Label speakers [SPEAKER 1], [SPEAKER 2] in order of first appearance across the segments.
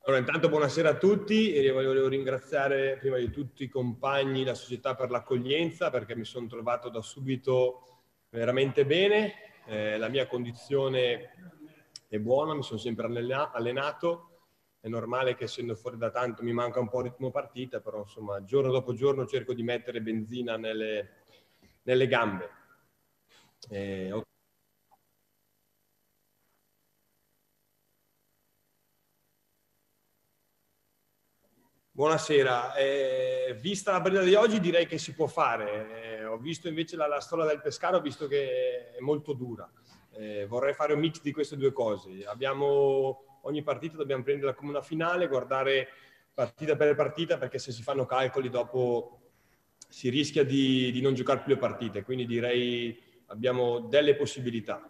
[SPEAKER 1] Allora, intanto buonasera a tutti e volevo ringraziare prima di tutto i compagni, la società per l'accoglienza, perché mi sono trovato da subito veramente bene. La mia condizione è buona, mi sono sempre allenato. È normale che essendo fuori da tanto mi manca un po' il ritmo partita, però insomma giorno dopo giorno cerco di mettere benzina nelle gambe. Buonasera, vista la partita di oggi direi che si può fare. Ho visto invece la storia del Pescara, ho visto che è molto dura. Vorrei fare un mix di queste due cose. Ogni partita dobbiamo prenderla come una finale, guardare partita per partita, perché se si fanno calcoli dopo si rischia di non giocare più le partite, quindi direi abbiamo delle possibilità.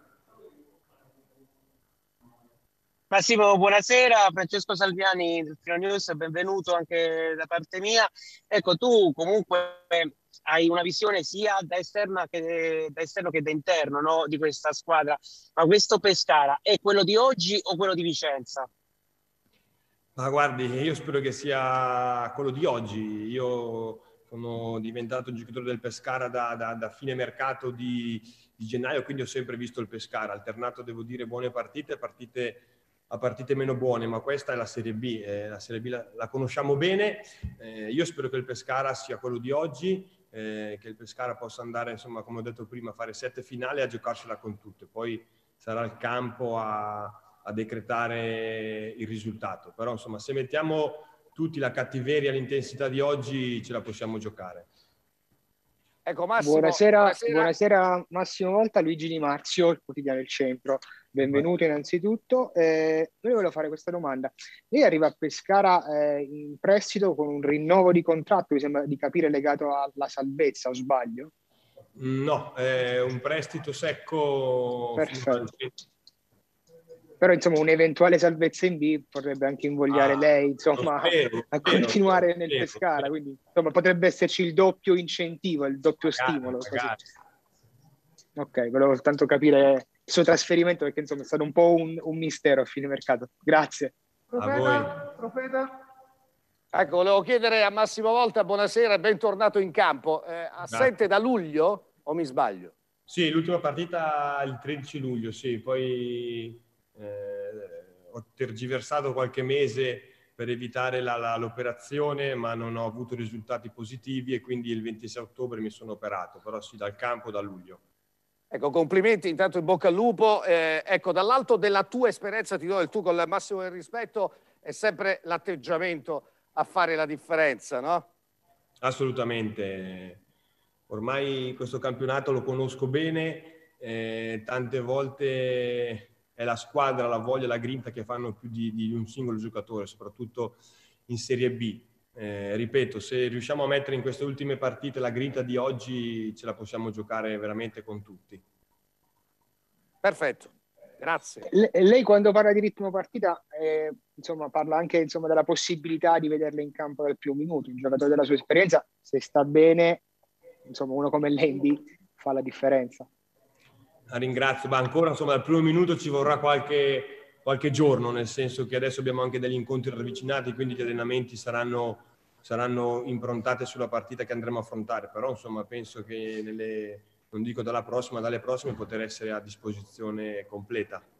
[SPEAKER 2] Massimo, buonasera, Francesco Salviani del Filo News, benvenuto anche da parte mia. Ecco, tu comunque hai una visione sia da esterno che da interno, no, di questa squadra, ma questo Pescara è quello di oggi o quello di Vicenza?
[SPEAKER 1] Ma guardi, io spero che sia quello di oggi. Io sono diventato un giocatore del Pescara da fine mercato di gennaio, quindi ho sempre visto il Pescara, alternato, devo dire, buone partite a partite meno buone, ma questa è la Serie B. La Serie B la conosciamo bene. Io spero che il Pescara sia quello di oggi, che il Pescara possa andare, insomma, come ho detto prima, a fare 7 finali e a giocarsela con tutte. Poi sarà il campo a decretare il risultato. Però insomma, se mettiamo tutti la cattiveria e l'intensità di oggi, ce la possiamo giocare.
[SPEAKER 3] Ecco Massimo,
[SPEAKER 4] Buonasera Massimo Volta, Luigi Di Marzio, il quotidiano Il Centro. Benvenuto innanzitutto. Io volevo fare questa domanda. Lei arriva a Pescara in prestito con un rinnovo di contratto, mi sembra di capire, legato alla salvezza, o sbaglio?
[SPEAKER 1] No, è un prestito secco.
[SPEAKER 4] Perfetto. Però insomma un'eventuale salvezza in B potrebbe anche invogliare lei insomma a continuare nel Pescara, quindi insomma potrebbe esserci il doppio incentivo, il doppio stimolo. Così. Ok, volevo soltanto capire il suo trasferimento, perché insomma è stato un po' un mistero a fine mercato. Grazie.
[SPEAKER 3] Profeta. Ecco, volevo chiedere a Massimo Volta, buonasera e bentornato in campo. Assente da luglio o mi sbaglio?
[SPEAKER 1] Sì, l'ultima partita il 13 luglio, sì, poi ho tergiversato qualche mese per evitare l'operazione, ma non ho avuto risultati positivi e quindi il 26 ottobre mi sono operato, però sì, dal campo da luglio.
[SPEAKER 3] Ecco, complimenti, intanto in bocca al lupo. Ecco, dall'alto della tua esperienza, ti do il tuo con il massimo del rispetto, è sempre l'atteggiamento a fare la differenza, no?
[SPEAKER 1] Assolutamente. Ormai questo campionato lo conosco bene, tante volte è la squadra, la voglia, la grinta che fanno più di un singolo giocatore, soprattutto in Serie B. Ripeto, se riusciamo a mettere in queste ultime partite la grinta di oggi, ce la possiamo giocare veramente con tutti.
[SPEAKER 3] Perfetto, grazie.
[SPEAKER 4] Lei quando parla di ritmo partita, insomma, parla anche insomma, della possibilità di vederle in campo dal primo minuto. Un giocatore della sua esperienza, se sta bene, insomma, uno come Lendi fa la differenza.
[SPEAKER 1] La ringrazio, ma ancora insomma dal primo minuto ci vorrà qualche giorno, nel senso che adesso abbiamo anche degli incontri ravvicinati, quindi gli allenamenti saranno improntate sulla partita che andremo a affrontare, però insomma penso che non dico dalle prossime poter essere a disposizione completa.